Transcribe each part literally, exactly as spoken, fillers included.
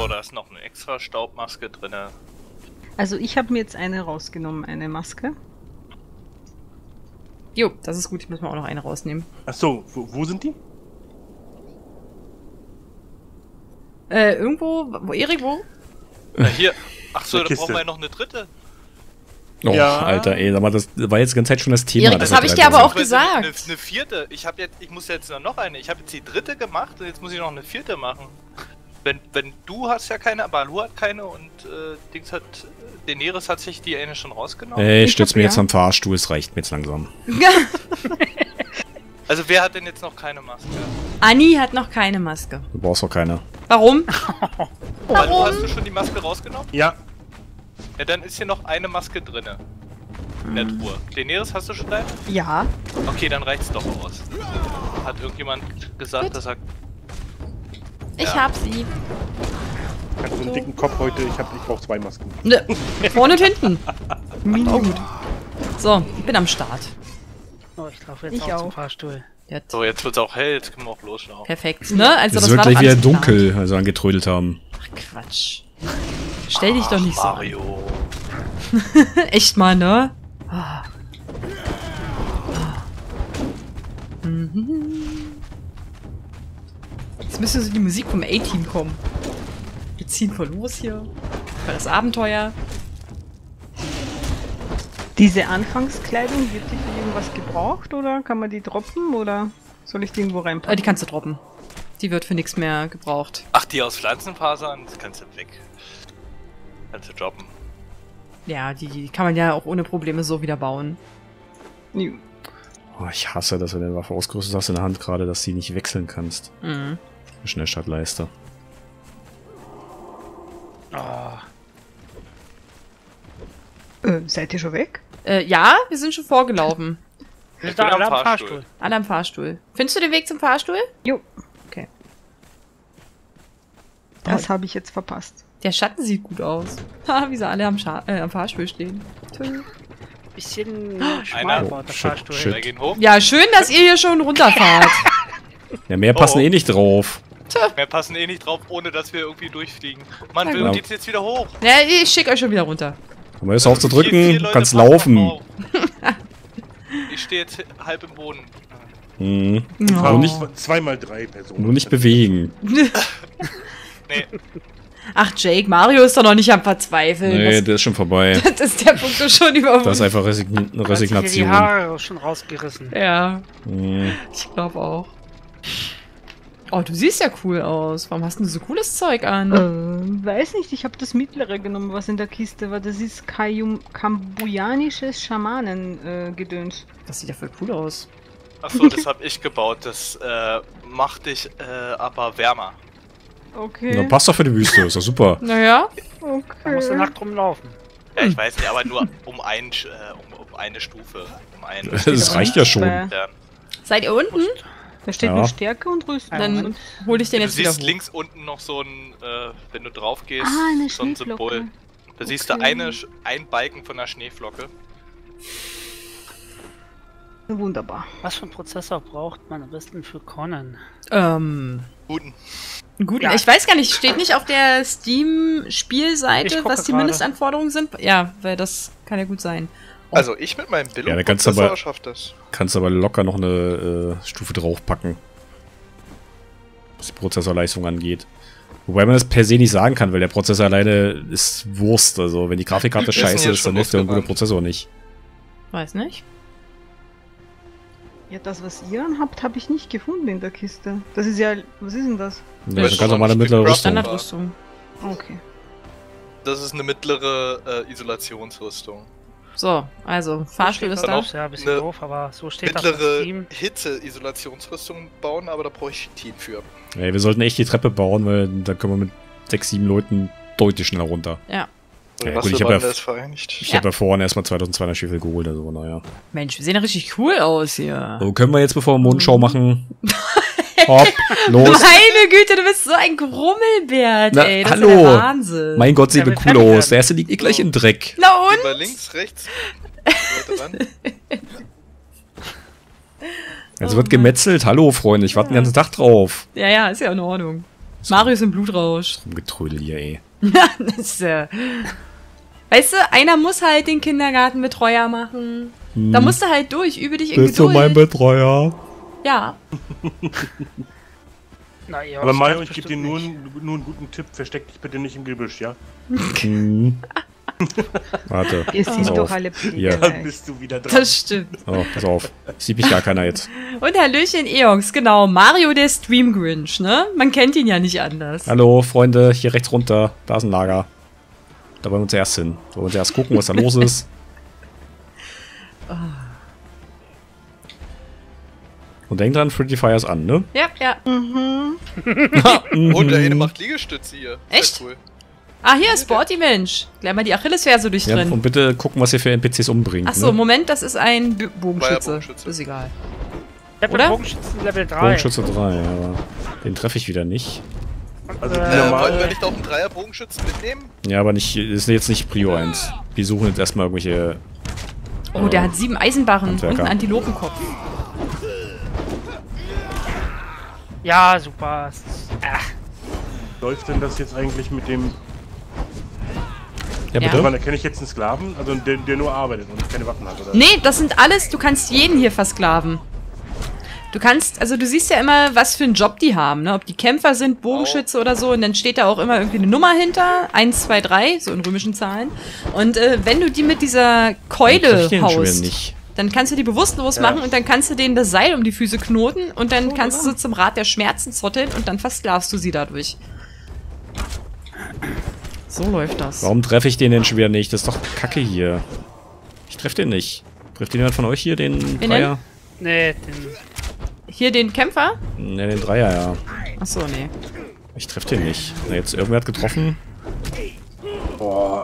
da ist noch eine extra Staubmaske drin. Also ich habe mir jetzt eine rausgenommen, eine Maske. Jo, das ist gut. Ich muss mal auch noch eine rausnehmen. Achso, wo, wo sind die? Äh, irgendwo... Wo, Erik, wo? Na hier. Achso, Eine da Kiste. brauchen wir ja noch eine dritte. Oh, Ja. Alter, ey, sag mal, das war jetzt die ganze Zeit schon das Thema. Erik, das dass hab wir ich drei dir aber sind. auch gesagt. Eine, eine vierte. Ich habe jetzt, ich muss jetzt noch eine. Ich habe jetzt die dritte gemacht und jetzt muss ich noch eine vierte machen. Wenn, wenn du hast ja keine, Balu hat keine und äh, Dings hat, Daenerys hat sich die eine schon rausgenommen. Ey, ich Ich stürz hab mir ja. jetzt am Fahrstuhl, es reicht mir jetzt langsam. Also wer hat denn jetzt noch keine Maske? Anni hat noch keine Maske. Du brauchst doch keine. Warum? Balu, hast du schon die Maske rausgenommen? Ja. Ja, dann ist hier noch eine Maske drinne. In der Truhe. Daenerys, hast du schon deine? Ja. Okay, dann reicht's doch aus. Hat irgendjemand gesagt, Gut. dass er... Ich Ja. hab sie. Ganz so einen dicken Kopf heute. Ich, hab- ich brauche zwei Masken. Ne, vorne und hinten. Mini. Oh gut. So, ich bin am Start. Oh, ich laufe jetzt Ich auch, zum auch. Fahrstuhl. Jetzt. So, jetzt wird's auch hell, jetzt können wir auch loslaufen. Perfekt, ne? Also Es das wird war gleich doch wieder alles geplant. dunkel, also angetrödelt haben. Ach Quatsch. Stell dich doch nicht so an. Mario. Echt mal, ne? Ah. Ah. Mhm. Jetzt müsste so die Musik vom A-Team kommen. Wir ziehen voll los hier. Für das Abenteuer. Diese Anfangskleidung, wird die für irgendwas gebraucht oder kann man die droppen oder soll ich die irgendwo Äh, reinpacken? die kannst du droppen. Die wird für nichts mehr gebraucht. Ach, die aus Pflanzenfasern, das kannst du weg. Kannst du droppen. Ja, die, die kann man ja auch ohne Probleme so wieder bauen. Ja. Oh, ich hasse, dass du deine Waffe ausgerüstet hast in der Hand gerade, dass du die nicht wechseln kannst. Mhm. Schnellstartleiste. Oh, Äh, seid ihr schon weg? Äh, ja, wir sind schon vorgelaufen. wir Ich sind bin alle am am Fahrstuhl. Fahrstuhl. Alle am Fahrstuhl. Findest du den Weg zum Fahrstuhl? Jo. Okay. Das habe ich jetzt verpasst. Der Schatten sieht gut aus. Ha, wie sie alle am, Scha äh, am Fahrstuhl stehen. Tschö. Bisschen Einer. schmal war der Shit, Fahrstuhl. shit. Wir gehen hoch. Ja, schön, dass ihr hier schon runterfahrt. Ja, mehr passen Oh. eh nicht drauf. Wir passen eh nicht drauf, ohne dass wir irgendwie durchfliegen. Mann, Ja, wir genau. geht's jetzt wieder hoch. Ja, ich schicke euch schon wieder runter. Aber jetzt auf zu Vier- vier drücken, Leute kannst passen laufen. noch auf. Ich stehe jetzt halb im Boden. Mhm. Oh. Aber nicht, Zweimal drei Personen. nur nicht bewegen. Nee, Ach, Jake, Mario ist doch noch nicht am Verzweifeln. Nee, der ist schon vorbei. das, das ist der Punkt doch schon überwunden. Das ist einfach Resign Hat sich hier die Resignation. Haare schon rausgerissen. Ja, Mhm. ich glaube auch. Oh, du siehst ja cool aus. Warum hast du so cooles Zeug an? Äh, weiß nicht, ich habe das mittlere genommen, was in der Kiste war. Das ist Kayum kambujanisches Schamanengedöns. Äh, Gedöns. Das sieht ja voll cool aus. achso, das habe ich gebaut. Das äh, macht dich äh, aber wärmer. Okay. Na, passt doch für die Wüste, ist doch super. Naja. okay. Da musst du nackt rumlaufen. Ja, ich weiß nicht, aber nur um, ein, äh, um, um eine Stufe. Um einen Das reicht ja schon. Bei- Stern. Seid ihr unten? Da steht Ja. nur Stärke und Rüstung. Dann Und hol ich den Du jetzt wieder siehst hoch. links unten noch so ein, äh, wenn du drauf gehst, Ah, eine so ein Schneeflocke. Symbol. Da siehst du Okay. eine, Sch- ein Balken von der Schneeflocke. wunderbar. Was für ein Prozessor braucht man am besten für Conan? Ähm, Guten. gut. Ja. Ich weiß gar nicht, steht nicht auf der Ich Steam-Spielseite, gucke was die gerade. Mindestanforderungen sind? Ja, weil das kann ja gut sein. Also ich mit meinem Ja, da kannst du Billo-Prozessor aber- schaff das. Kannst aber locker noch eine äh, Stufe draufpacken. Was die Prozessorleistung angeht. Wobei man das per se nicht sagen kann, weil der Prozessor alleine ist Wurst. Also wenn die Grafikkarte Wir sind scheiße jetzt ist, dann schon hilft der gute losgerannt. Prozessor nicht. Weiß nicht. Ja, das, was ihr anhabt, habe ich nicht gefunden in der Kiste. Das ist ja... Was ist denn das? Das Ja, ist eine ganz normale nicht mittlere gecraftet. Rüstung. Standardrüstung. Okay. Das ist eine mittlere äh, Isolationsrüstung. So, also, Fahrstuhl ist Steht da. da Ist ja ein bisschen Eine doof, aber so steht das auf Mittlere Steam. Hitze-Isolationsrüstung bauen, aber da brauche ich ein Team für. Ey, wir sollten echt die Treppe bauen, weil da können wir mit sechs, sieben Leuten deutlich schneller runter. Ja. Ja, Was gut, ich für hab ja- Bande ist vereinigt. Ich Ja. habe ja vorhin erstmal zweitausendzweihundert Stiefel geholt, also naja. Mensch, wir sehen ja richtig cool aus hier. So, können wir jetzt, bevor wir Mondschau machen? Hopp, los. Meine Güte, du bist so ein Grummelbert, Na, ey. Das hallo. ist ja der Wahnsinn. Mein Gott, sieht Ja, wir wir cool fertig aus. werden. Der erste liegt eh gleich im Dreck. Na und? Über links, rechts. Leute ran. Jetzt wird gemetzelt. Hallo, Freunde, ich warte den ganzen Tag drauf. Ja, ja, ist ja in Ordnung. Mario ist im Blutrausch. Rumgetrödel hier, ey. Das ist, äh, weißt du, einer muss halt den Kindergartenbetreuer machen. Hm. Da musst du halt durch, übe dich in Bist du mein Geduld. Betreuer? Ja. Na, ja, Aber das Mario, ganz ich gebe dir bestimmt nur, nicht. einen- nur einen guten Tipp. Versteck dich bitte nicht im Gebüsch, ja? Hm. Warte. Wir pass sind auf. doch alle Ja. Dann pflegeleicht. bist du wieder dran. Das stimmt. Oh, pass auf. Sieht mich gar keiner jetzt. Und Hallöchen Eox, genau. Mario der Stream Grinch, ne? Man kennt ihn ja nicht anders. Hallo, Freunde, hier rechts runter. Da ist ein Lager. Da wollen wir uns erst hin. Da wollen wir uns erst gucken, was da los ist. Und denk dran, Pretty Fire ist an, ne? Ja, ja. Mhm. Und der eine macht Liegestütze hier. Sehr Echt? Cool. Ah, hier, Sporty Mensch. Gleich mal die Achillesferse Ja, durchtrennen. und bitte gucken, was ihr für N P Cs umbringt. Ach so, ne? Moment, das ist ein B Bogenschütze. Bogenschütze. Ist egal. Level Oder? Bogenschützen Level drei. Bogenschütze drei, ja. aber Den treffe ich wieder nicht. Also die Äh, Äh, wollen wir normale... nicht auch einen Dreier-Bogenschützen mitnehmen? Ja, aber nicht, ist jetzt nicht Prio eins. Wir suchen jetzt erstmal irgendwelche. Oh, der hat sieben Eisenbarren und Handwerker. einen Antilopenkopf. Ja, super. Es ist- Ach, Läuft denn das jetzt eigentlich mit dem... Ja, Ja. bitte? Wann erkenne ich jetzt einen Sklaven? Also der, der nur arbeitet und keine Waffen hat, oder? Nee, das sind alles, du kannst jeden hier versklaven. Du kannst, also du siehst ja immer, was für einen Job die haben, ne? Ob die Kämpfer sind, Bogenschütze oder so, und dann steht da auch immer irgendwie eine Nummer hinter, eins, zwei, drei, so in römischen Zahlen. Und äh, wenn du die mit dieser Treffe Keule ich den schon wieder haust, nicht. dann kannst du die bewusstlos Ja. machen und dann kannst du denen das Seil um die Füße knoten und dann kannst du sie zum Rad der Schmerzen zotteln und dann versklavst du sie dadurch. So läuft das. Warum treffe ich den denn schon wieder nicht? Das ist doch Kacke hier. Ich treffe den nicht. Trifft den jemand von euch hier, den Wen Dreier? nee, den, Hier den Kämpfer? Ne, den Dreier, ja. Achso, nee. Ich treffe den nicht. Na, jetzt irgendwer hat getroffen. Boah,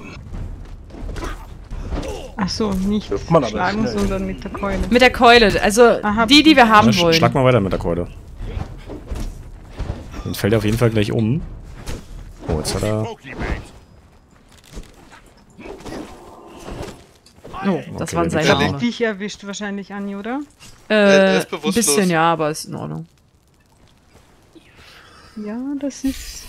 Ach so, nicht Dürft man aber schlagen, schnell. sondern mit der Keule. Mit der Keule, also Aha. die, die wir haben Dann sch wollen. schlag mal weiter mit der Keule. Dann fällt er auf jeden Fall gleich um. Oh, jetzt hat er. Oh, das Okay, waren der seine liegt Hab ich Arme. dich erwischt wahrscheinlich, Anni, oder? er Äh, ist ein bewusstlos. bisschen, ja, aber ist in Ordnung. Ja, das ist...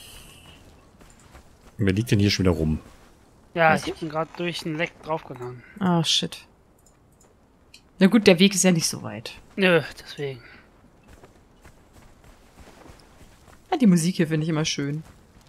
Wer liegt denn hier schon wieder rum? ja, ich bin gerade durch ein Leck draufgegangen. Ah, shit. Na gut, der Weg ist ja nicht so weit. Nö, deswegen. Ja, die Musik hier finde ich immer schön.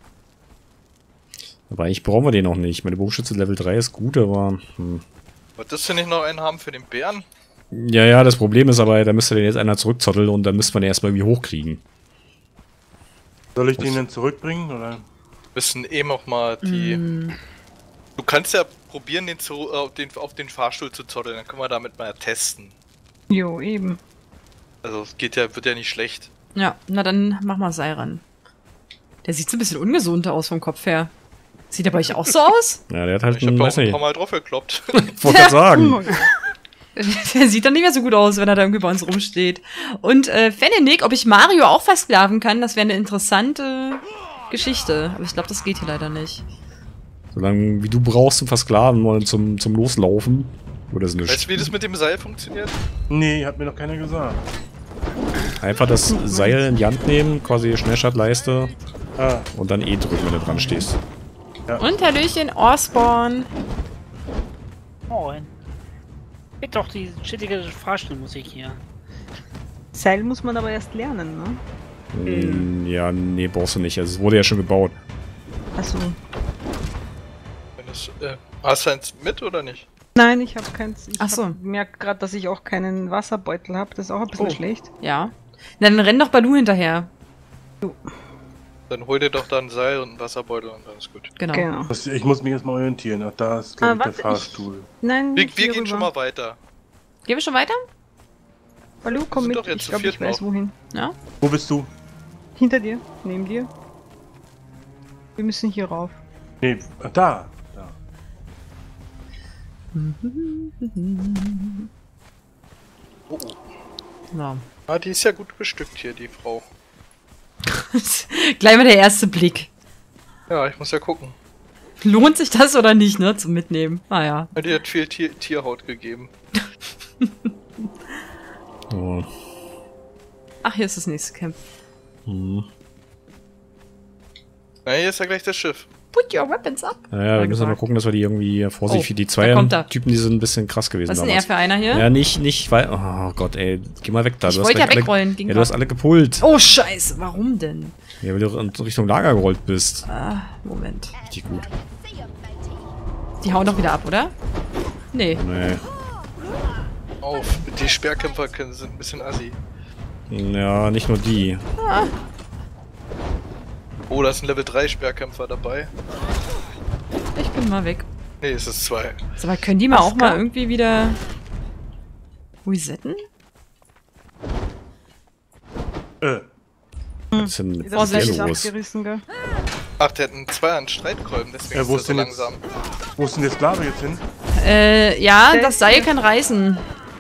Aber eigentlich brauchen wir den noch nicht. Meine Bogenschütze Level drei ist gut, aber. Hm. Wolltest du nicht noch einen haben für den Bären? Ja, ja, das Problem ist aber, da müsste den jetzt einer zurückzotteln und dann müsste man den erstmal irgendwie hochkriegen. soll ich den denn zurückbringen, oder? Müssen eben auch mal die. Mm, Du kannst ja probieren, den, zu, äh, auf, den auf den Fahrstuhl zu zotteln, dann können wir damit mal testen. Jo, eben. Also es geht ja, wird ja nicht schlecht. ja, na dann mach mal Seil ran. Der sieht so ein bisschen ungesund aus vom Kopf her. Sieht er bei euch auch so aus? Ja, der hat halt Ich hab einen, da weiß auch ein nicht. paar Mal drauf gekloppt. Ich wollte gerade sagen. Oh, Der sieht dann nicht mehr so gut aus, wenn er da irgendwie bei uns rumsteht. Und äh, Fennenik, ob ich Mario auch versklaven kann, das wäre eine interessante Geschichte. Aber ich glaube, das geht hier leider nicht. Solange wie du brauchst zum Versklaven und zum, zum Loslaufen. Oder ist Weißt nichts. du, wie das mit dem Seil funktioniert? Nee, hat mir noch keiner gesagt. Einfach das Seil in die Hand nehmen, quasi Schnellstartleiste Ah, und dann E drücken, wenn du dran stehst. Und Hallöchen, Osborn. Moin. Geht doch die chillige Fahrstuhlmusik hier. Seil muss man aber erst lernen, ne? Hm, ja, nee, brauchst du nicht. Also, es wurde ja schon gebaut. Also, Wenn das, äh, hast du eins mit oder nicht? nein, ich habe keins. Ich Ach so. hab- merk gerade, dass ich auch keinen Wasserbeutel habe. Das ist auch ein bisschen Oh. schlecht. Ja. Na, dann renn doch Balu hinterher. Dann hol dir doch da ein Seil und einen Wasserbeutel und dann ist gut. Genau. Genau. das, ich muss mich erstmal orientieren. Ach, da ist, glaube Ah, ich, der warte, ich- Fahrstuhl. Nein, Wir, nicht wir hier gehen rüber. schon mal weiter. Gehen wir schon weiter? Hallo, komm sind mit. doch jetzt Ich zu glaube, ich viert weiß noch. wohin. Ja. Wo bist du? Hinter dir, neben dir. Wir müssen hier rauf. Nee, ah, da. da. Oh, oh. So. Ah, die ist ja gut bestückt hier, die Frau. Gleich mal der erste Blick. Ja, ich muss ja gucken. Lohnt sich das oder nicht, ne? Zum Mitnehmen. Ah ja. Ja, die hat viel Tier Tierhaut gegeben. Oh. Ach, hier ist das nächste Camp. Hm. Na, hier ist ja gleich das Schiff. Put your weapons up. Naja, wir müssen aber gesagt. gucken, dass wir die irgendwie vorsichtig. Oh, die da kommt er. Zweier-Typen, die sind ein bisschen krass gewesen Was ist denn er damals. für einer hier? Ja, nicht, nicht, weil. Oh Gott, ey, geh mal weg da. Ich Du hast wollte ja gleich alle- wegrollen. Ging Ja, du hast grad. alle gepullt. Oh, scheiße. Warum denn? Ja, weil du in Richtung Lager gerollt bist. Ah, Moment. Richtig gut. Die hauen doch wieder ab, oder? Nee. Nee. Auf, die Speerkämpfer können- sind ein bisschen assi. Ja, nicht nur die. Oh, da ist ein Level drei Speerkämpfer dabei. Ich bin mal weg. Nee, es ist zwei. So, aber können die mal auch mal irgendwie wieder resetten? Äh, Was ist denn Das was ist ist hier los? abgerissen, gell? Ach, der hat einen Zweier an Streitkolben, deswegen Ja, wo ist ist der so denn jetzt- langsam. wo ist denn der Sklave jetzt hin? Äh, ja, Der das ist Seil hier. kann reißen.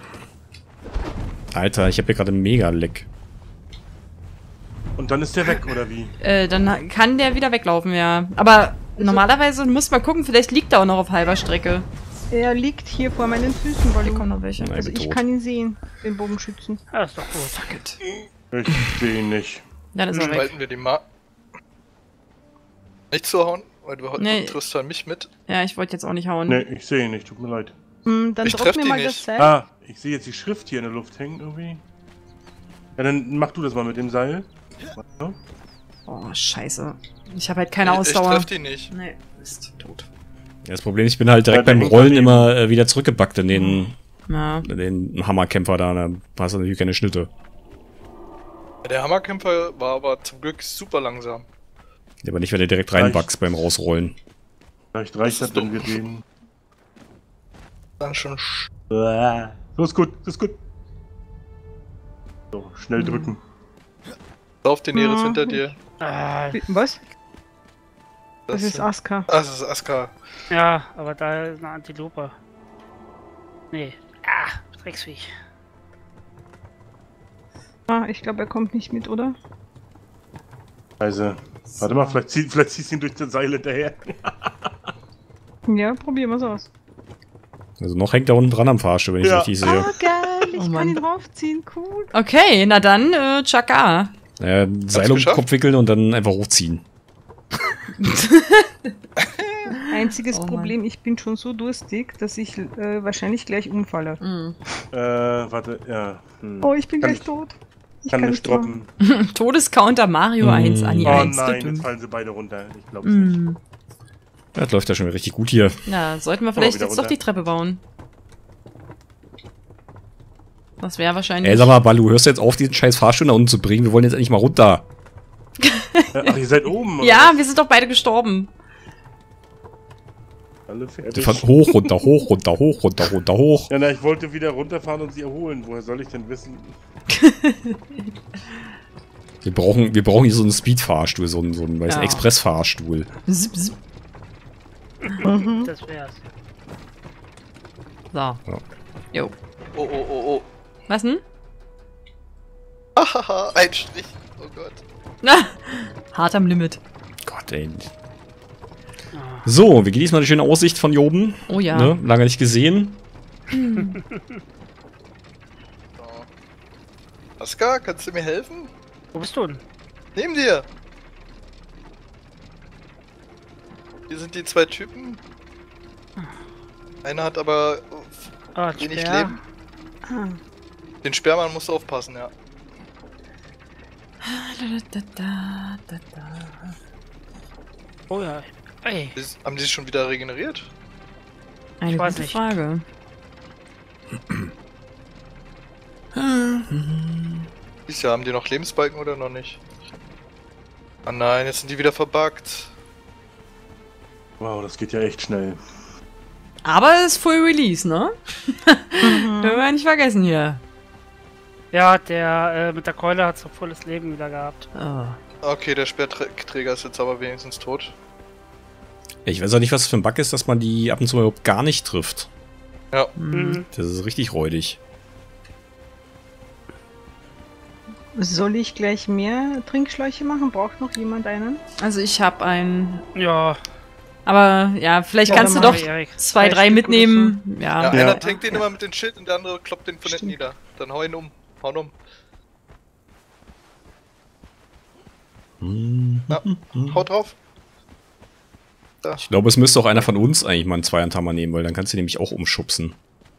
Alter, ich habe hier gerade einen Mega-Leck. Und dann ist der weg, oder wie? Äh, dann kann der wieder weglaufen, ja. Aber normalerweise muss man gucken, vielleicht liegt er auch noch auf halber Strecke. Er liegt hier vor meinen Füßen, weil Hier du... kommen noch welche. Nein, Also bin ich tot. kann ihn sehen, den Bogenschützen. Ja, ist doch gut. Fuck it. Ich sehe ihn nicht. Dann ist er weg. Spalten wir die mal. Nicht zuhauen, weil du Nee. nee. triffst dann mich mit. Ja, ich wollte jetzt auch nicht hauen. Nee, ich sehe ihn nicht, tut mir leid. Hm, dann Ich drop treff mir die mal nicht. das Seil. Ah, ich sehe jetzt die Schrift hier in der Luft hängen irgendwie. Ja, dann mach du das mal mit dem Seil. Warte. Oh, scheiße. Ich habe halt keine ich, ich Ausdauer. treff die nicht. Nee, ist tot. Ja, das Problem ist, ich bin halt direkt Ja, der beim hängt Rollen daneben. immer äh, wieder zurückgebackt in den, Ja. in den Hammerkämpfer da. Da hast du natürlich keine Schnitte. Der Hammerkämpfer war aber zum Glück super langsam. Ja, aber nicht, wenn du direkt reinbackst beim Rausrollen. Vielleicht reicht Das das, ist wenn wir doof. den... Dann schon. sch- So, ist gut, ist gut. So, schnell drücken. Auf den Neres Ja. hinter dir. Äh, Was? Das ist Aska. Ah, das ist Aska. ja, aber da ist eine Antilope. Nee. Ah, Drecksviech. Ah, ich glaube, er kommt nicht mit, oder? Also, warte mal, vielleicht, zieh, vielleicht ziehst du ihn durch das Seil hinterher. Ja, probieren wir's aus. Also noch hängt er unten dran am Fahrstuhl, wenn ich Ja. richtig sehe. Ah, geil, ich Oh kann Mann. ihn draufziehen, cool. Okay, na dann, äh, Chaka. Naja, Seil um den geschafft? Kopf wickeln und dann einfach hochziehen. Einziges Oh Mann. Problem, ich bin schon so durstig, dass ich äh, wahrscheinlich gleich umfalle. Mhm. Äh, warte, ja. Hm. Oh, ich bin Kann gleich ich- tot. Ich Kann nicht nicht droppen. Todescounter Mario Mm. eins, Anni Oh eins. nein, Düm. jetzt fallen sie beide runter. Ich glaube es nicht. Mm. Ja, das läuft ja schon richtig gut hier. Na, sollten wir vielleicht wieder jetzt doch runter. die Treppe bauen. Das wäre wahrscheinlich... Ey, sag mal, Balu, hörst du jetzt auf, diesen scheiß Fahrstuhl nach unten zu bringen? Wir wollen jetzt endlich mal runter. Ja, ach, ihr seid oben. oder ja, was? wir sind doch beide gestorben. Alle Wir fertig. fahren hoch, runter, hoch, runter, hoch, runter, runter, hoch. Ja, na, ich wollte wieder runterfahren und sie erholen. Woher soll ich denn wissen? Wir brauchen, wir brauchen hier so einen Speed-Fahrstuhl, so einen, so einen weiß, Ja. Express-Fahrstuhl. Zip, zip. Das wär's. So. Ja. Jo. Oh, oh, oh, oh. Was denn? Ahaha, ein Strich. Oh Gott. Na, hart am Limit. Gott, ey. So, wir genießen mal die schöne Aussicht von hier oben. Oh ja. Ne? Lange nicht gesehen. So. Aska, kannst du mir helfen? Wo bist du denn? Neben dir! Hier sind die zwei Typen. Einer hat aber Ah, ein wenig Speer. Leben. Ah, Den Sperrmann musst du aufpassen, ja. Da, da, da, da. Oh ja. Ey. Ist- Haben die sich schon wieder regeneriert? Eine Ich weiß gute nicht. Frage. Ist ja, haben die noch Lebensbalken oder noch nicht? Ah nein, jetzt sind die wieder verbuggt. Wow, das geht ja echt schnell. Aber es ist Full Release, ne? Dürfen wir nicht vergessen hier. Ja, der äh, mit der Keule hat so volles Leben wieder gehabt. Oh. Okay, der Speerträger ist jetzt aber wenigstens tot. Ich weiß auch nicht, was das für ein Bug ist, dass man die ab und zu mal überhaupt gar nicht trifft. Ja. Mhm. Das ist richtig räudig. soll ich gleich mehr Trinkschläuche machen? Braucht noch jemand einen? Also ich habe einen... Ja. Aber ja, vielleicht Ja, kannst du dann doch mach Erik. zwei, Drei drei Stück mitnehmen. Ja. Ja, Ja. einer tankt den immer mit dem Schild und der andere kloppt den von hinten Stimmt. nieder. Dann hau ihn um. Hau ihn um. Hm. Ja, hau drauf. Ich glaube, es müsste auch einer von uns eigentlich mal einen Zweihandhammer nehmen, weil dann kannst du nämlich auch umschubsen.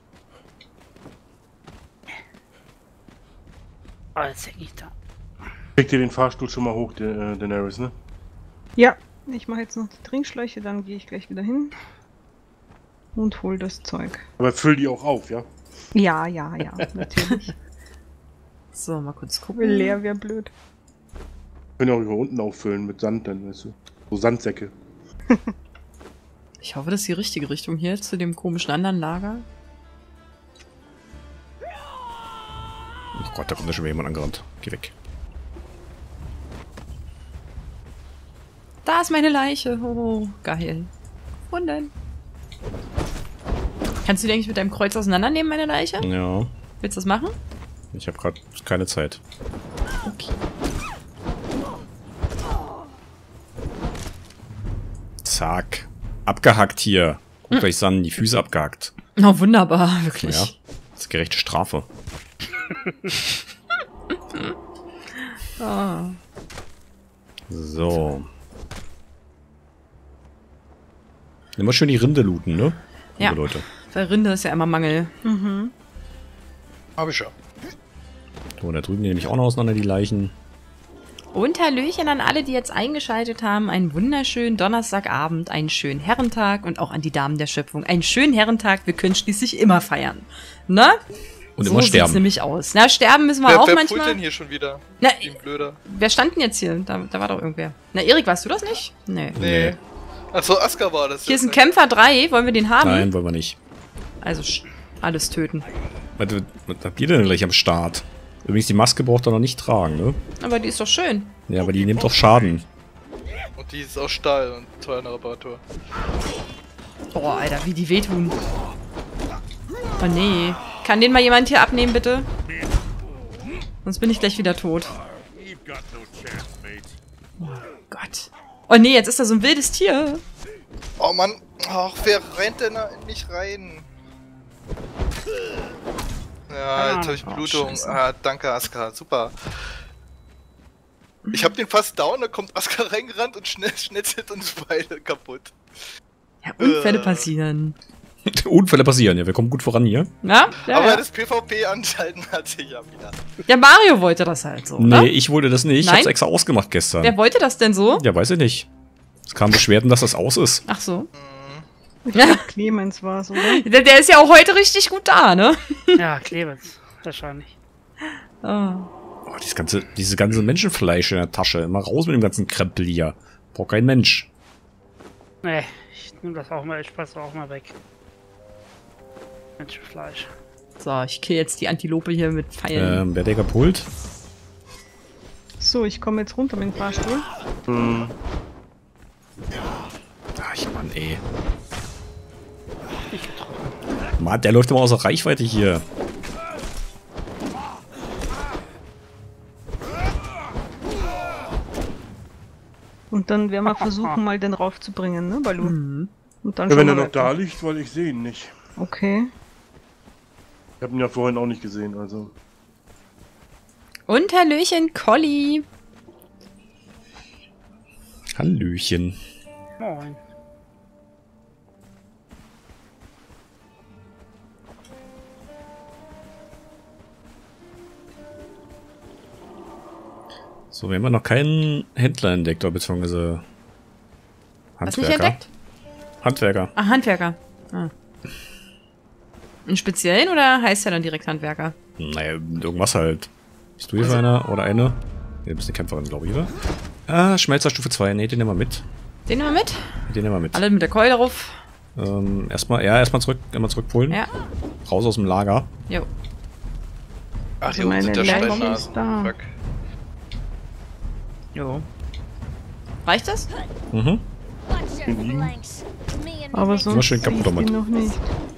Oh, jetzt häng ich da. Kriegt ihr den Fahrstuhl schon mal hoch, der, äh, Daenerys, ne? Ja, ich mache jetzt noch die Trinkschläuche, dann gehe ich gleich wieder hin. Und hol das Zeug. Aber füll die auch auf, ja? Ja, ja, ja, natürlich. So, mal kurz gucken. Leer wäre blöd. Können ja auch hier unten auffüllen mit Sand, dann, weißt du. So Sandsäcke. Ich hoffe, das ist die richtige Richtung hier zu dem komischen anderen Lager. Oh Gott, da kommt ja schon wieder jemand angerannt. Geh weg. Da ist meine Leiche. Oh, geil. Wunden. Kannst du die eigentlich mit deinem Kreuz auseinandernehmen, meine Leiche? Ja, Willst du das machen? ich habe gerade keine Zeit. Okay. Zack. Abgehackt hier. Guckt euch an, die Füße abgehackt. Oh, wunderbar, wirklich. Ja, das ist gerechte Strafe. Oh. So. Immer schön die Rinde looten, ne? Ja. Liebe Leute. Bei Rinde ist ja immer Mangel. Mhm. Hab ich ja. So, da drüben nämlich auch noch auseinander die Leichen. Und Hallöchen an alle, die jetzt eingeschaltet haben. Einen wunderschönen Donnerstagabend, einen schönen Herrentag und auch an die Damen der Schöpfung. Einen schönen Herrentag, wir können schließlich immer feiern. Ne? Und so immer sieht's sterben. nämlich aus. Na, sterben müssen wir Wer, auch wer manchmal. pult denn hier schon wieder? Na, Wie ein Blöder. wer stand denn jetzt hier? Da, da war doch irgendwer. Na, Erik, warst du das nicht? Nee. Nee. Nee. Achso, Aska war das. Hier ist ein jetzt, Kämpfer drei. Wollen wir den haben? Nein, wollen wir nicht. Also sch- alles töten. Was, was habt ihr denn gleich am Start? Übrigens, die Maske braucht ihr noch nicht tragen, ne? Aber die ist doch schön. Ja, aber die nimmt doch Schaden. Und die ist aus Stahl und teuer in der Reparatur. Oh, Alter, wie die wehtun. Oh nee. Kann den mal jemand hier abnehmen, bitte? Sonst bin ich gleich wieder tot. Oh Gott. Oh nee, jetzt ist da so ein wildes Tier. Oh Mann, ach, wer rennt denn da nicht rein? Ja, jetzt habe ich Oh, Blutung. Scheiße. Ah, danke Aska, super. Ich hab den fast down, da kommt Aska reingerannt und schnell schnetzelt uns beide kaputt. Ja, Unfälle Äh. passieren. Unfälle passieren, ja, wir kommen gut voran hier. Ja? Ja, Aber ja. das PvP anschalten hat sich ja wieder. ja, Mario wollte das halt so, Nee, oder? ich wollte das nicht. Ich Nein? hab's extra ausgemacht gestern. Wer wollte das denn so? Ja, weiß ich nicht. Es kamen Beschwerden, dass das aus ist. Ach so. Ich Ja. glaub, Clemens war es, oder? Der, der ist ja auch heute richtig gut da, ne? Ja, Clemens. Wahrscheinlich. Oh. Oh, dieses ganze, dieses ganze Menschenfleisch in der Tasche. Immer raus mit dem ganzen Krempel hier. Braucht kein Mensch. Nee, ich nehme das auch mal, ich passe auch mal weg. Menschenfleisch. So, ich kill jetzt die Antilope hier mit Pfeilen. Ähm, wer der gepult? So, ich komme jetzt runter mit dem Fahrstuhl. Hm. Ach, ich Mann, ey. Nicht getroffen. Mann, der läuft immer außer Reichweite hier. Und dann werden wir versuchen, mal den raufzubringen, ne, Balu? Mhm. Und dann Ja, wenn schauen er wir noch da weiter. liegt, weil ich sehe ihn nicht. Okay. Ich habe ihn ja vorhin auch nicht gesehen, also. Und Hallöchen, Colli. Hallöchen. Moin. So, wir haben ja noch keinen Händler entdeckt, oder beziehungsweise Was nicht Handwerker. entdeckt? Handwerker. Ah, Handwerker. Ah. Einen speziellen oder heißt er dann direkt Handwerker? Naja, irgendwas halt. Bist du hier für einer oder eine? Ne, du bist eine Kämpferin, glaube ich, oder? Ah, Schmelzer Stufe zwei. Ne, den nehmen wir mit. Den nehmen wir mit? Den nehmen wir mit. Alle mit der Keule drauf. Ähm, erstmal, ja, erstmal zurück, immer zurückpolen. Ja. Raus aus dem Lager. Jo. Ach, Also hier unten sind meine ja Leiche Steinnasen. ist da. Fuck. Jo. Reicht das? Mhm. Aber sonst schön sehe ich kaputt damit. die noch nicht.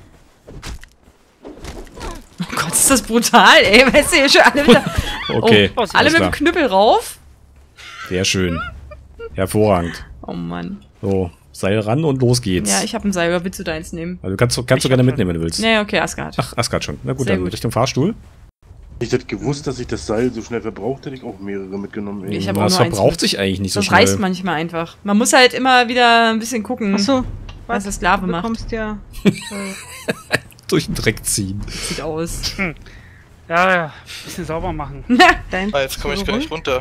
Oh Gott, ist das brutal, ey. Weißt du, hier schon alle mit, der, Okay, oh, alles alle mit klar. dem Knüppel rauf. Sehr schön. Hervorragend. Oh Mann. So, Seil ran und los geht's. Ja, ich habe ein Seil. Willst du deins nehmen? Also kannst, du- kannst du Ich gerne hab mitnehmen, wenn du willst. Nee, okay, Asgard. Ach, Asgard schon. Na gut, Sehr dann gut. Richtung Fahrstuhl. Ich hätte gewusst, dass ich das Seil so schnell verbraucht, hätte ich auch mehrere mitgenommen. ey. Ich habe auch Das nur eins verbraucht mit. sich eigentlich nicht so Das schnell. reißt manchmal einfach. Man muss halt immer wieder ein bisschen gucken, Achso, was der Sklave du macht. bekommst ja. Äh, Durch den Dreck ziehen. Sieht aus. Ja, ja. Bisschen sauber machen. dein Ah, jetzt komme ich gar nicht runter.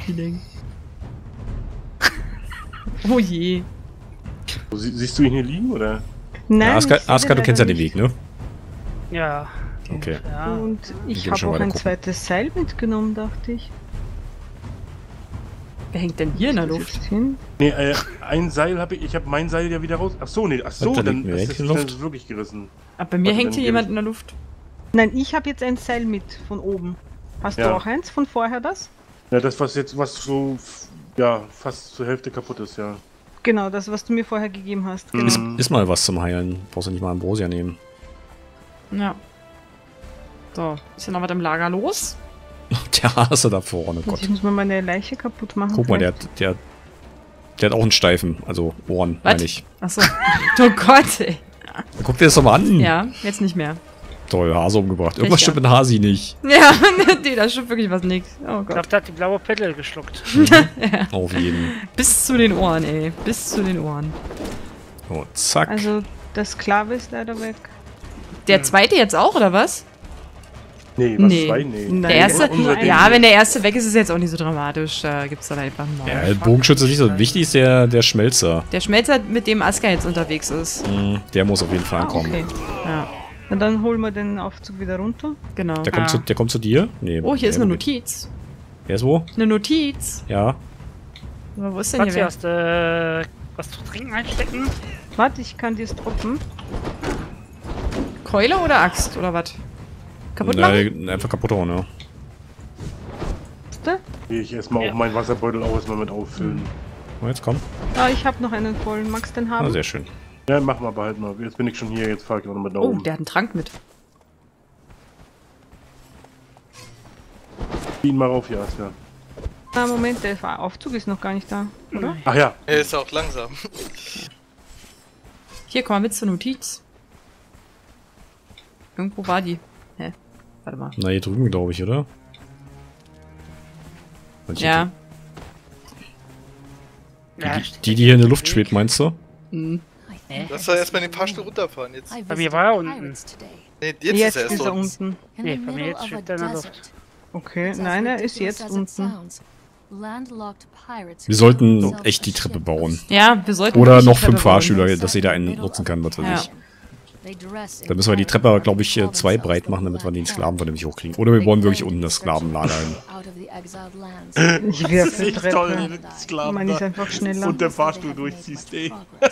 Oh je. So, sie, siehst du ihn hier liegen, oder? Nein, Ja, Aska, ich seh Aska, du den kennst ja leider den Weg, ne? Ja. Okay. Ja. Und ich gehen habe schon auch weiter ein gucken. zweites Seil mitgenommen, dachte ich. Wer hängt denn hier in der Das Luft? jetzt hin. Nee, äh, ein Seil habe ich, ich habe mein Seil ja wieder raus. Ach so, nee, ach so, Und da dann liegt mir das, echt das, in das Luft. ist wirklich gerissen. Aber bei mir Warte, hängt dann hier geh jemand ich- in der Luft. Nein, ich habe jetzt ein Seil mit von oben. Hast Ja. du auch eins von vorher das? Ja, das, was jetzt, was so, f- ja, fast zur Hälfte kaputt ist, ja. Genau, das, was du mir vorher gegeben hast. Genau. Ist, Mhm. ist mal was zum Heilen. Brauchst du nicht mal Ambrosia nehmen. Ja. So, ist ja noch was im Lager los? Der Hase da vorne, Also Gott. ich muss mal meine Leiche kaputt machen. Guck mal, der, vielleicht. hat- der, der hat auch einen Steifen. Also Ohren, Was? meine ich. Achso. Oh Gott, ey. Guck dir das doch mal an. Ja, jetzt nicht mehr. Toll, Hase umgebracht. Irgendwas Pech stimmt mit Hasi nicht. Ja, nee, da stimmt wirklich was nix. Oh Ich Gott. glaube, der hat die blaue Pille geschluckt. Auf jeden. Bis zu den Ohren, ey. Bis zu den Ohren. So, zack. Also, der Sklave ist leider weg. Der zweite jetzt auch, oder was? Nee, was Nee. zwei? Nee. Nein, Der erste, nur ein- ja, wenn der erste weg ist, ist es jetzt auch nicht so dramatisch. Da gibt's dann einfach einen ja, neuen. der Bogenschütze ist nicht so wichtig, ist der, der Schmelzer. Der Schmelzer, mit dem Aska jetzt unterwegs ist. Mhm, der muss auf jeden Fall Ah, ankommen. okay. Ja, Na dann holen wir den Aufzug wieder runter. genau. Der, kommt Ah. zu, der kommt zu dir? Nee. Oh, hier ist eine der- Notiz. Der ist wo? Eine Notiz. Ja. Aber wo ist denn Kannst hier du wer? erst äh, was zu trinken einstecken? Warte, ich kann dir es droppen. Keule oder Axt, oder was? Kaputt machen? Nein, einfach kaputt hauen, ja. Hast du? Geh ich erstmal Ja. auch meinen Wasserbeutel auch erstmal mit auffüllen. Oh, jetzt komm. Ah, ich habe noch einen vollen. Magst du den Ah, haben? sehr schön. Ja, mach mal, behalt mal. Jetzt bin ich schon hier, jetzt fahr ich auch noch mit nach Oh, oben. der hat einen Trank mit. Zieh ihn mal rauf, ja, Aska. Ah, Moment, der Aufzug ist noch gar nicht da, oder? Ach ja, Er ist auch langsam. Hier, komm mal mit zur Notiz. Irgendwo war die. Hä? Warte mal. Na, hier drüben, glaube ich, oder? Und hier Ja. Ja, Die, die, die hier in der Luft schwebt, meinst du? Hm. Lass doch erstmal den Fahrstuhl runterfahren jetzt. Bei mir war er unten. Nee, jetzt, Jetzt ist er erst ist er unten. unten. Nee, bei mir jetzt schwebt er in der Luft. Okay, nein, er ist jetzt unten. Wir sollten echt die Treppe bauen. Ja, wir sollten. Oder wirklich noch die Treppe fünf bauen. Fahrschüler, dass jeder einen nutzen kann, was weiß Ja. ich. Dann müssen wir die Treppe, glaube ich, äh, zwei breit machen, damit wir den Sklaven von dem nicht hochkriegen. Oder wir bauen wirklich unten das Sklavenlager hin. Ich werfe die ist toll, Treppe. wenn du die Sklaven Man ist da einfach schneller. und der Fahrstuhl durchziehst, ey.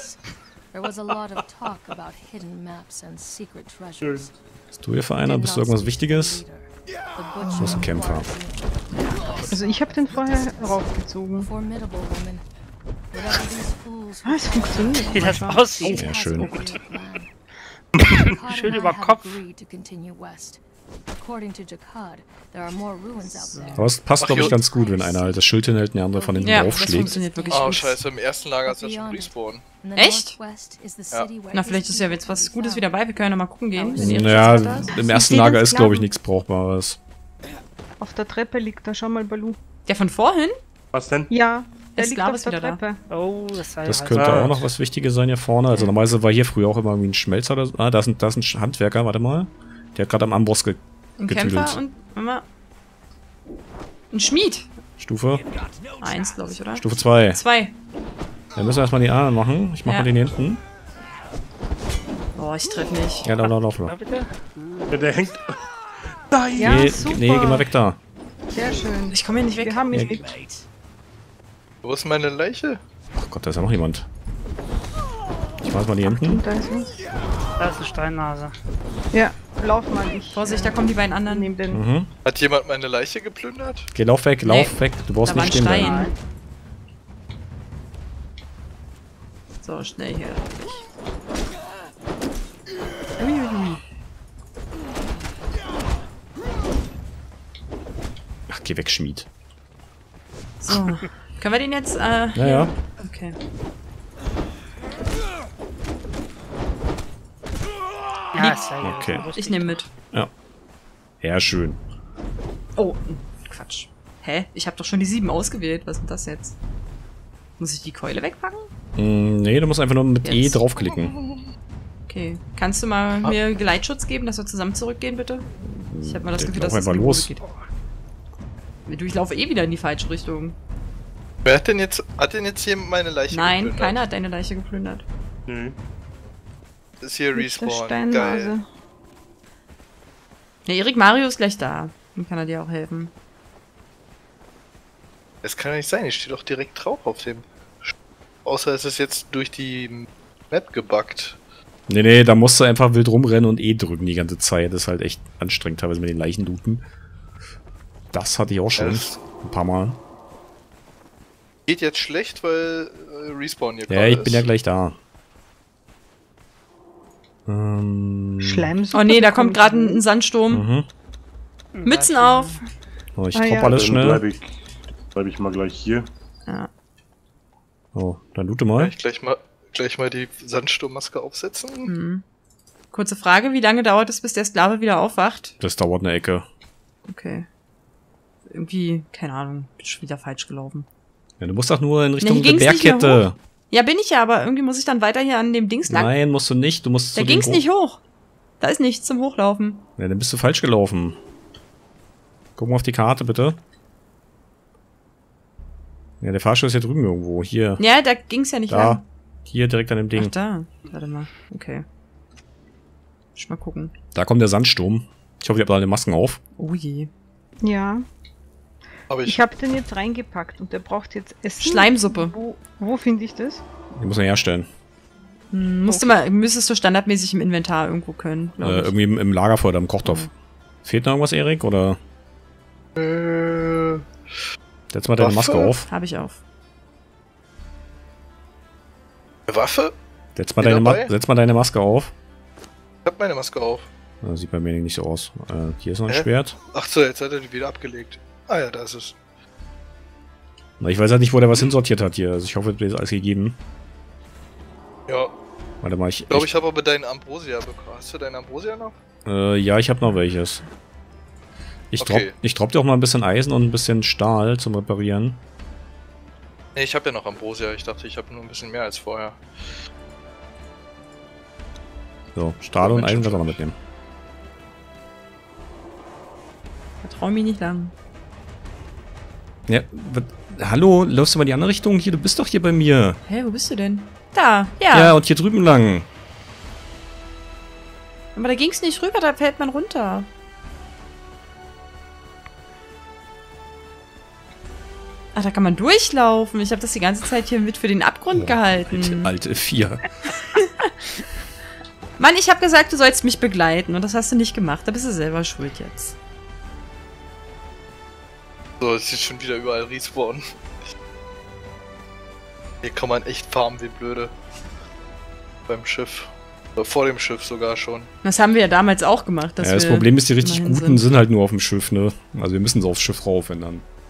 Schön. Bist du hier für einer? Bist du irgendwas Wichtiges? Du bist ein Kämpfer. Also ich habe den vorher raufgezogen. Ah, es funktioniert. Wie das aussieht. Ja, schön. Schön über Kopf. Aber es passt, Ach, glaube ich, jo. ganz gut, wenn einer halt das Schild hinhält und der andere von hinten Ja, das draufschlägt. funktioniert wirklich Oh, gut. scheiße, im ersten Lager ist ja schon Respawn. Echt? Ja. Na, vielleicht ist ja jetzt was Gutes wieder bei. Wir können ja noch mal gucken gehen. wenn ihr Naja, Interesse habt. im Ich ersten seh den Lager ist, glaube ich, Sklaven. nichts Brauchbares. Auf der Treppe liegt da, schau mal, Balu. Der von vorhin? Was denn? Ja, Der der liegt Sklave auf ist der wieder da. Treppe. Oh, das sei Das halt- könnte Ah. auch noch was Wichtiges sein hier vorne. Also normalerweise war hier früher auch immer irgendwie ein Schmelzer oder so. Ah, da ist ein, da ist ein Handwerker, warte mal. Der hat gerade am Amboss ge Ein getüdelt. Kämpfer und Mama. Ein Schmied. Stufe? Eins, glaube ich, oder? Stufe zwei. Zwei. Dann müssen wir erstmal die anderen machen. Ich mache Ja. mal den hier hinten. Oh, ich treffe nicht. Ja, da, da, lauf Ja, mal. bitte? Ja, der hängt. Nein! Ja, nee, super. nee, geh mal weg da. Sehr schön. Ich komme hier nicht weg. Wir haben ihn Ja. mit. Wo ist meine Leiche? Ach Gott, da ist ja noch jemand. Ich mach mal die hinten. Und da ist was. Da ist eine Steinnase. Ja, lauf mal. Ich Vorsicht, da kommen die beiden anderen. nehme den. Mhm. Hat jemand meine Leiche geplündert? Geh, lauf weg, lauf weg. Du brauchst Da war nicht ein stehen Stein. bleiben. So, schnell hier. Uiuiui. Ach, geh weg, Schmied. So. Können wir den jetzt, äh... Ja, ja. Okay. Ja, ist ja Okay. jetzt Ich nehme mit. Ja, schön. Oh, Quatsch. Hä? Ich habe doch schon die sieben ausgewählt. Was ist denn das jetzt? Muss ich die Keule wegpacken? Mm, nee, du musst einfach nur mit E Jetzt. draufklicken. Okay. Kannst du mal mir Geleitschutz geben, dass wir zusammen zurückgehen, bitte? Ich habe mal das Der Gefühl, lauf dass es einfach in die los. Hose geht. Du, ich laufe eh wieder in die falsche Richtung. Wer hat denn jetzt, hat denn jetzt hier meine Leiche Nein, geplündert? keiner hat deine Leiche geplündert. Nö. Das ist hier Mit der Respawn. Steinnase. Geil. Ja, Erik Mario ist gleich da. Dann kann er dir auch helfen. Das kann ja nicht sein, ich stehe doch direkt drauf auf dem. Außer es ist jetzt durch die Map gebuggt. Nee, nee, da musst du einfach wild rumrennen und E drücken die ganze Zeit. Das ist halt echt anstrengend, teilweise mit den Leichen looten. Das hatte ich auch schon. Das Ein paar Mal. geht jetzt schlecht, weil äh, Respawn hier Ja, gerade ich bin ist. ja gleich da. Ähm, Schleimsuppe. Oh nee, da kommt bekommt gerade ein, sie. ein Sandsturm. Mhm. Mützen auf! So, ich Ah, dropp ja. alles Dann schnell. bleibe ich, bleib ich mal gleich hier. Ja. Oh, dann loote Kann mal. ich gleich mal, gleich mal die Sandsturmmaske aufsetzen? Hm. Kurze Frage, wie lange dauert es, bis der Sklave wieder aufwacht? Das dauert eine Ecke. Okay. Irgendwie, keine Ahnung, bin schon wieder falsch gelaufen. Ja, du musst doch nur in Richtung hier der ging's nicht mehr Bergkette. Ja, bin ich ja, aber irgendwie muss ich dann weiter hier an dem Dings lang. Nein, musst du nicht. Du musst Da zu ging's den nicht hoch. Da ist nichts zum Hochlaufen. Ja, dann bist du falsch gelaufen. Guck mal auf die Karte, bitte. Ja, der Fahrstuhl ist hier drüben irgendwo. Hier. Ja, da ging's ja nicht Da. lang. Hier direkt an dem Ach, Ding. da. Warte mal. Okay. Ich mal gucken. Da kommt der Sandsturm. Ich hoffe, ihr habt alle Masken auf. Oh je. Ja. Aber ich, Ich habe den jetzt reingepackt und der braucht jetzt Essen. Schleimsuppe. Wo, wo finde ich das? Die muss man herstellen. Hm, musst du mal, müsstest du standardmäßig im Inventar irgendwo können, Äh, glaube ich. irgendwie im, im Lagerfeuer oder im Kochtopf. Mhm. Fehlt noch irgendwas, Erik? Oder äh, setz mal deine Waffe? Maske auf. Habe ich auf. Waffe? Setz mal, Bin deine Ma dabei. setz mal deine Maske auf. Ich hab meine Maske auf. Das sieht bei mir nicht so aus. Äh, hier ist noch ein Hä? Schwert. Ach so, jetzt hat er die wieder abgelegt. Ah ja, da ist es. Na, ich weiß halt nicht, wo der was hinsortiert hat hier. Also ich hoffe, dir ist alles gegeben. Ja, Warte mal, ich... ich glaube, ich ich habe aber deinen Ambrosia bekommen. Hast du deinen Ambrosia noch? äh, ja, ich habe noch welches. Ich Okay. drop, ich drop dir auch mal ein bisschen Eisen und ein bisschen Stahl zum Reparieren. Nee, ich habe ja noch Ambrosia. Ich dachte, ich habe nur ein bisschen mehr als vorher. So, Stahl Oh, und Mensch, Eisen Mensch. kannst du noch mitnehmen. Vertrau mich nicht lang. Ja, wat, hallo, läufst du mal in die andere Richtung? Hier, du bist doch hier bei mir. Hä, wo bist du denn? Da, ja. Ja, und hier drüben lang. Aber da ging's nicht rüber, da fällt man runter. Ach, da kann man durchlaufen. Ich habe das die ganze Zeit hier mit für den Abgrund gehalten. Alte vier. Mann, ich habe gesagt, du sollst mich begleiten und das hast du nicht gemacht. Da bist du selber schuld jetzt. So, es ist schon wieder überall Respawn. Hier kann man echt farmen wie blöde. Beim Schiff. Oder vor dem Schiff sogar schon. Das haben wir ja damals auch gemacht. Dass Ja, das wir Problem ist, die richtig immerhin Guten sind. sind halt nur auf dem Schiff, ne? Also wir müssen so aufs Schiff rauf, wenn dann.